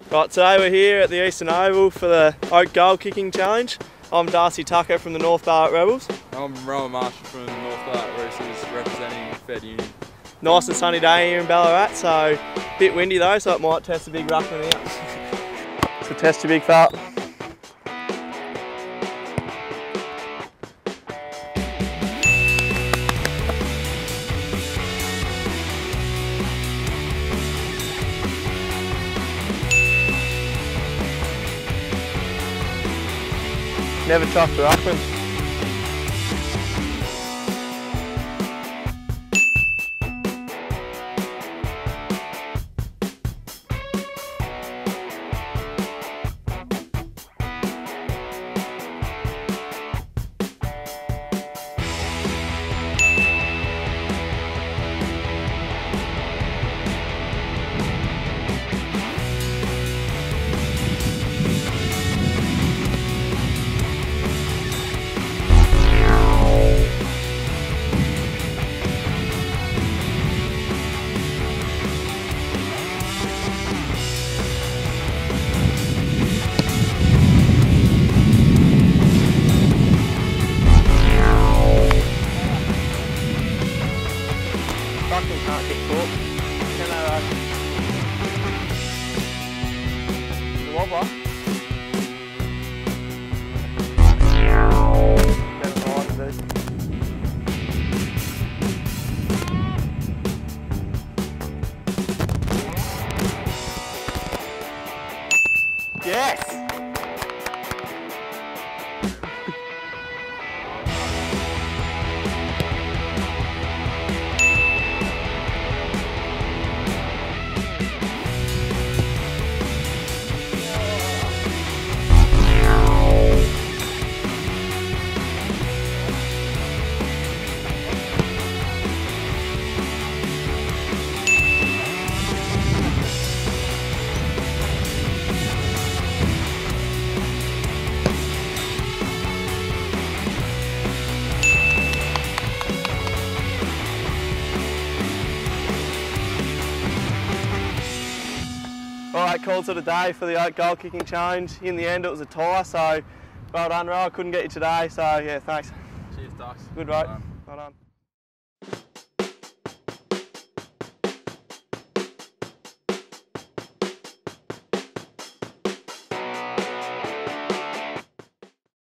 Right, today we're here at the Eastern Oval for the Oak Goal Kicking Challenge. I'm Darcy Tucker from the North Ballarat Rebels. I'm Rowan from the North Ballarat Roosters representing Fed Union. Nice and sunny day here in Ballarat, so a bit windy though, so it might test a big ruckman out. So test your big fella. Never trust the ruckman. Ruckman can't get caught. Can they, the wobbler. Better ride with these. Yes! Alright, calls of the day for the Oak Goal Kicking Challenge. In the end it was a tie, so well done Rowan. I couldn't get you today, so yeah, thanks. Cheers, Ducks. Good, right? Well done.